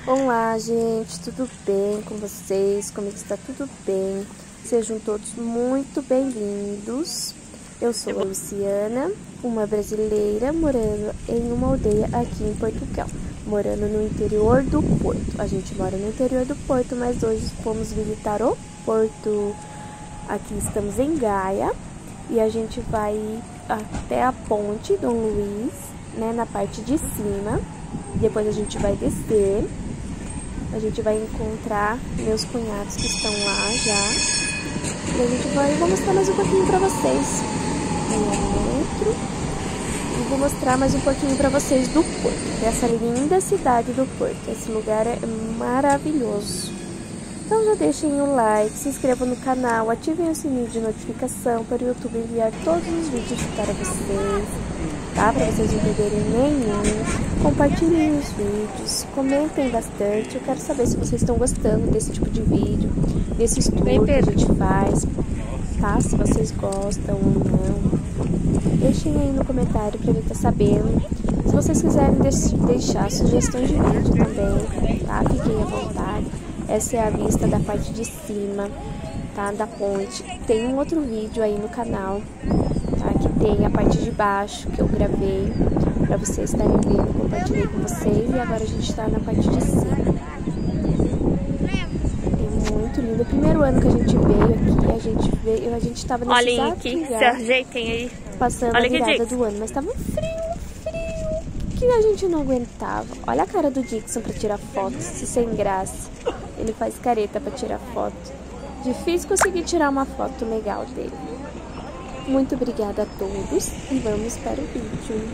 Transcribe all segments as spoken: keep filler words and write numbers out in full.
Olá, gente, tudo bem com vocês? Como está? Tudo bem? Sejam todos muito bem-vindos. Eu sou a Luciana, uma brasileira morando em uma aldeia aqui em Portugal, morando no interior do Porto. A gente mora no interior do Porto, mas hoje fomos visitar o Porto. Aqui estamos em Gaia e a gente vai até a ponte Dom Luiz, né, na parte de cima. Depois a gente vai descer. A gente vai encontrar meus cunhados que estão lá já. E a gente vai, vou mostrar mais um pouquinho pra vocês. Dentro. E vou mostrar mais um pouquinho pra vocês do Porto. Dessa linda cidade do Porto. Esse lugar é maravilhoso. Então já deixem o like, se inscrevam no canal, ativem o sininho de notificação para o YouTube enviar todos os vídeos para vocês, tá? Para vocês não perderem nenhum. Compartilhem os vídeos, comentem bastante. Eu quero saber se vocês estão gostando desse tipo de vídeo, desse estudo que a gente faz, tá? Se vocês gostam ou não. Deixem aí no comentário para eu estar sabendo. Se vocês quiserem deixar sugestões de vídeo também, tá? Fiquem à vontade. Essa é a vista da parte de cima, tá? Da ponte. Tem um outro vídeo aí no canal, tá? Que tem a parte de baixo que eu gravei pra vocês estarem vendo. Compartilhei com vocês e agora a gente tá na parte de cima. É muito lindo. O primeiro ano que a gente veio aqui, a gente veio, a gente tava nesse Olhem aqui, se ajeitem aí. Passando Olha a virada aqui, do ano, mas tava frio, frio, que a gente não aguentava. Olha a cara do Dixon pra tirar fotos, se sem graça. Ele faz careta pra tirar foto. Difícil conseguir tirar uma foto legal dele. Muito obrigada a todos e vamos para o vídeo.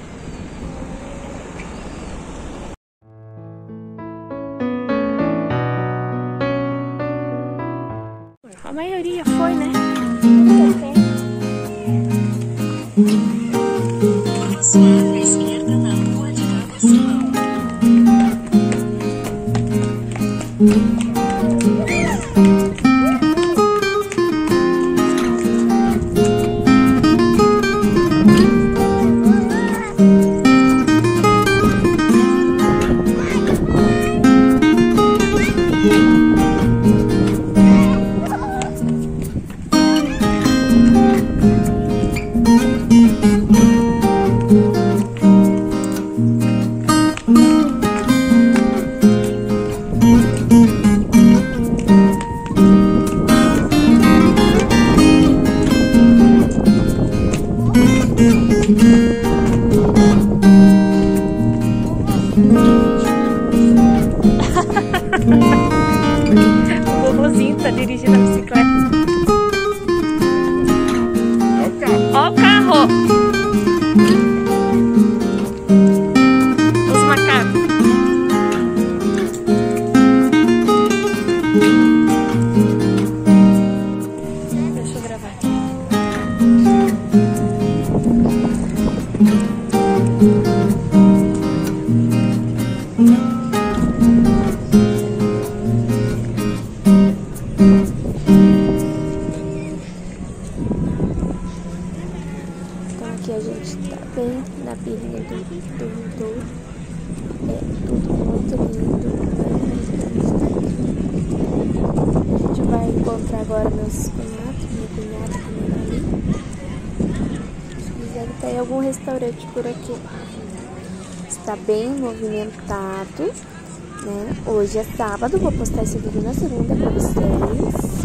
A maioria foi, né? Suave à esquerda na rua de Cabo Simão. O vovozinho tá dirigindo a bicicleta. Ó o carro! Os macacos. Deixa eu gravar aqui. Aqui a gente tá bem na pirinha do, do Douro. É tudo muito lindo. A gente vai encontrar agora meus cunhados, minha cunhada também ali. Se quiser, tem algum restaurante por aqui. Está bem movimentado, né? Hoje é sábado, vou postar esse vídeo na segunda pra vocês.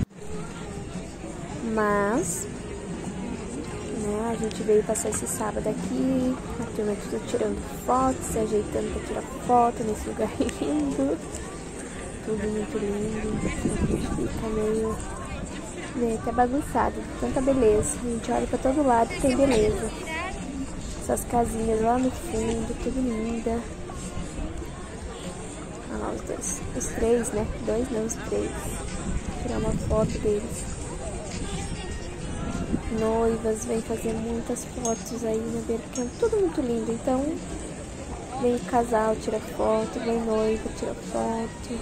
Mas a gente veio passar esse sábado aqui, a turma tudo tirando foto, se ajeitando pra tirar foto nesse lugar lindo. Tudo muito lindo. A gente fica meio, meio até bagunçado, tanta beleza. A gente olha pra todo lado e tem beleza. Essas casinhas lá no fundo, tudo linda. Olha lá os dois, os três, né? Dois não, os três. Vou tirar uma foto deles. Noivas, vem fazer muitas fotos aí na beira, porque é tudo muito lindo. Então, vem o casal, tira foto, vem noiva, tira foto.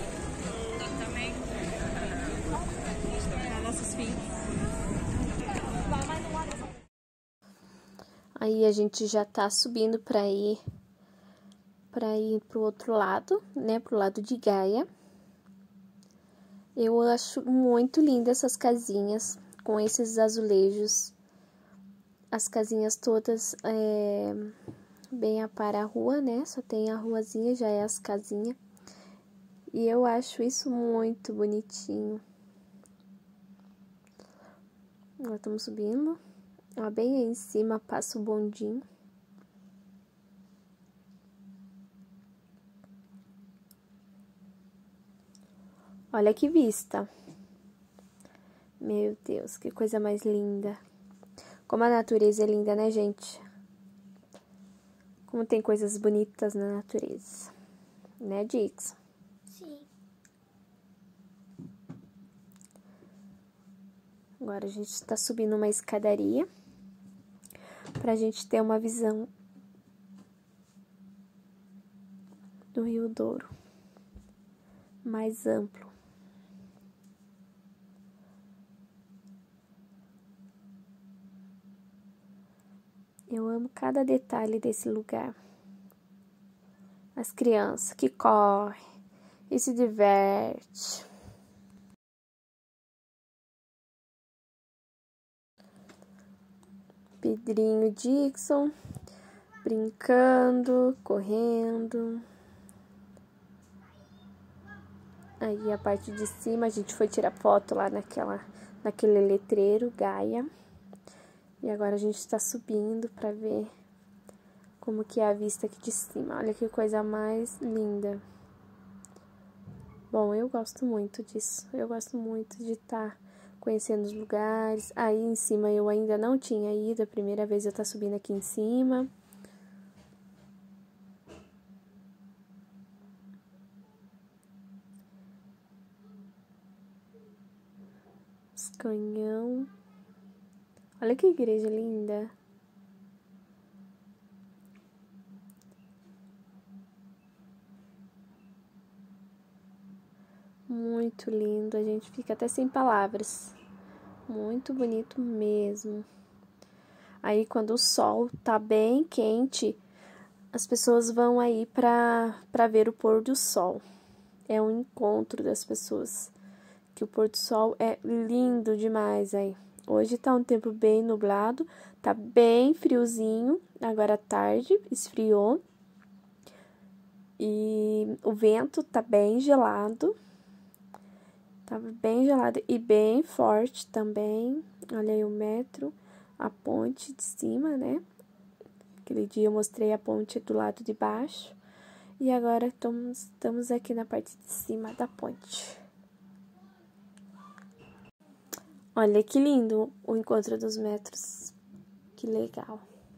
Aí a gente já tá subindo pra ir para ir pro outro lado, né, pro lado de Gaia. Eu acho muito linda essas casinhas com esses azulejos. As casinhas todas é, bem a para a rua, né? Só tem a ruazinha, já é as casinhas. E eu acho isso muito bonitinho. Nós estamos subindo. Ó, bem aí em cima passa o bondinho. Olha que vista. Meu Deus, que coisa mais linda. Como a natureza é linda, né, gente? Como tem coisas bonitas na natureza. Né, Dixon? Sim. Agora a gente está subindo uma escadaria pra gente ter uma visão do Rio Douro mais amplo. Eu amo cada detalhe desse lugar. As crianças que correm e se divertem. Pedrinho Dixon brincando, correndo. Aí a parte de cima a gente foi tirar foto lá naquela, naquele letreiro Gaia. E agora a gente está subindo para ver como que é a vista aqui de cima. Olha que coisa mais linda. Bom, eu gosto muito disso. Eu gosto muito de estar conhecendo os lugares. Aí em cima eu ainda não tinha ido. A primeira vez eu estou subindo aqui em cima. Os canhão. Olha que igreja linda. Muito lindo, a gente fica até sem palavras. Muito bonito mesmo. Aí quando o sol tá bem quente, as pessoas vão aí pra, pra ver o pôr do sol. É um encontro das pessoas. Que o pôr do sol é lindo demais aí. Hoje tá um tempo bem nublado, tá bem friozinho, agora à tarde esfriou. E o vento tá bem gelado. Tava bem gelado e bem forte também. Olha aí o metro, a ponte de cima, né? Aquele dia eu mostrei a ponte do lado de baixo. E agora estamos, estamos aqui na parte de cima da ponte. Olha que lindo o encontro dos metros. Que legal.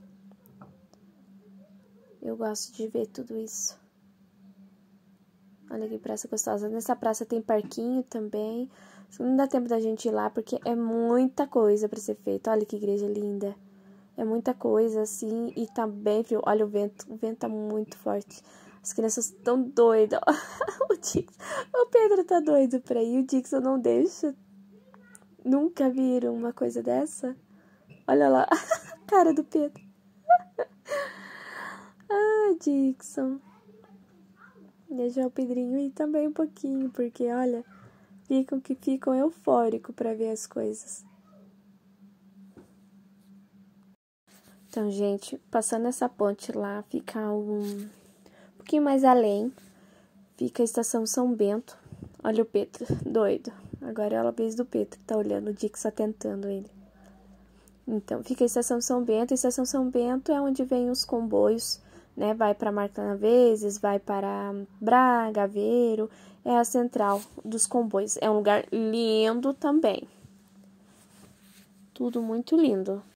Eu gosto de ver tudo isso. Olha que praça gostosa. Nessa praça tem parquinho também. Não dá tempo da gente ir lá porque é muita coisa pra ser feita. Olha que igreja linda. É muita coisa assim e tá bem frio. Olha o vento. O vento tá muito forte. As crianças estão doidas. o, Dixon, o Pedro tá doido pra ir. O Dixon não deixa. Nunca viram uma coisa dessa? Olha lá, a cara do Pedro. Ah, Dixon. Deixar o Pedrinho ir também um pouquinho, porque, olha, ficam que ficam eufóricos para ver as coisas. Então, gente, passando essa ponte lá, fica um, um pouquinho mais além, fica a estação São Bento. Olha o Pedro, doido. Agora é a vez do Pedro, tá olhando o Dixon tentando ele. Então, fica a estação São Bento. A estação São Bento é onde vem os comboios, né? Vai para Marcanaveses, vai para Braga, Aveiro. É a central dos comboios. É um lugar lindo também. Tudo muito lindo.